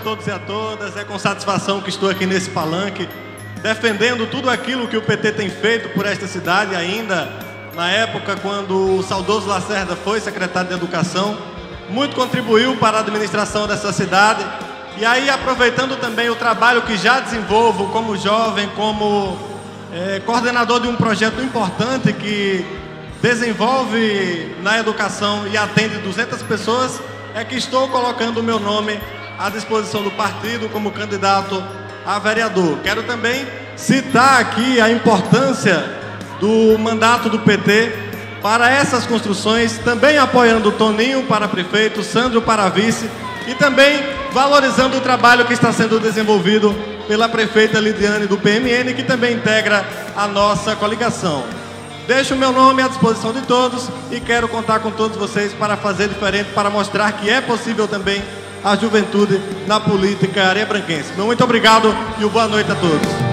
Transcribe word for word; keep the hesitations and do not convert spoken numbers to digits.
todos e a todas. É com satisfação que estou aqui nesse palanque, defendendo tudo aquilo que o P T tem feito por esta cidade, ainda na época quando o saudoso Lacerda foi secretário de Educação. Muito contribuiu para a administração dessa cidade. E aí, aproveitando também o trabalho que já desenvolvo como jovem, como é, coordenador de um projeto importante que desenvolve na educação e atende duzentas pessoas, é que estou colocando o meu nome à disposição do partido como candidato a vereador. Quero também citar aqui a importância do mandato do P T para essas construções, também apoiando o Toninho para prefeito, Sandro para vice, e também valorizando o trabalho que está sendo desenvolvido pela prefeita Lidiane do P M N, que também integra a nossa coligação. Deixo o meu nome à disposição de todos e quero contar com todos vocês para fazer diferente, para mostrar que é possível também a juventude na política areabranquense. Muito obrigado e boa noite a todos.